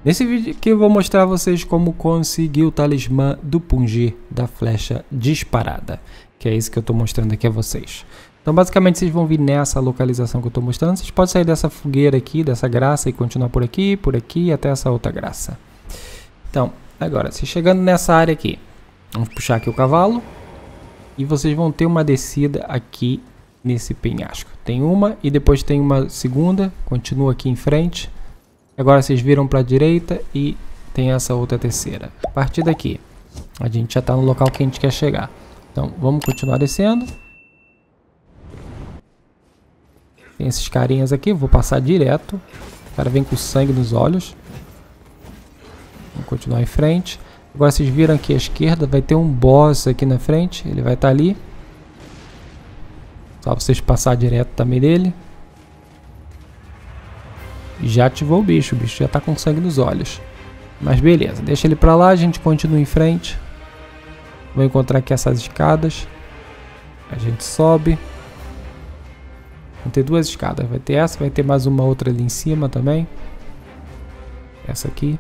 Nesse vídeo aqui eu vou mostrar a vocês como conseguir o talismã do Pungir da flecha disparada, que é isso que eu estou mostrando aqui a vocês. Então basicamente vocês vão vir nessa localização que eu estou mostrando. Vocês podem sair dessa fogueira aqui, dessa graça, e continuar por aqui até essa outra graça. Então, agora, se chegando nessa área aqui, vamos puxar aqui o cavalo e vocês vão ter uma descida aqui nesse penhasco. Tem uma e depois tem uma segunda, continua aqui em frente. Agora vocês viram para a direita e tem essa outra terceira. A partir daqui, a gente já está no local que a gente quer chegar. Então, vamos continuar descendo. Tem esses carinhas aqui, vou passar direto. O cara vem com sangue nos olhos. Vamos continuar em frente. Agora vocês viram aqui à esquerda, vai ter um boss aqui na frente. Ele vai estar ali. Só vocês passar direto também dele. Já ativou o bicho já está com sangue nos olhos. Mas beleza, deixa ele pra lá, a gente continua em frente. Vou encontrar aqui essas escadas. A gente sobe. Vão ter duas escadas, vai ter essa, vai ter mais uma outra ali em cima também. Essa aqui.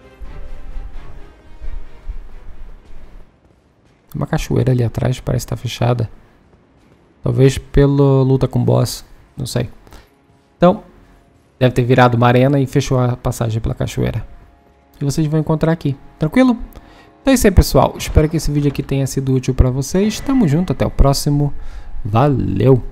Uma cachoeira ali atrás, parece estar fechada. Talvez pela luta com o boss, não sei. Então, deve ter virado uma arena e fechou a passagem pela cachoeira. E vocês vão encontrar aqui, tranquilo? Então é isso aí, pessoal. Espero que esse vídeo aqui tenha sido útil para vocês. Tamo junto, até o próximo. Valeu!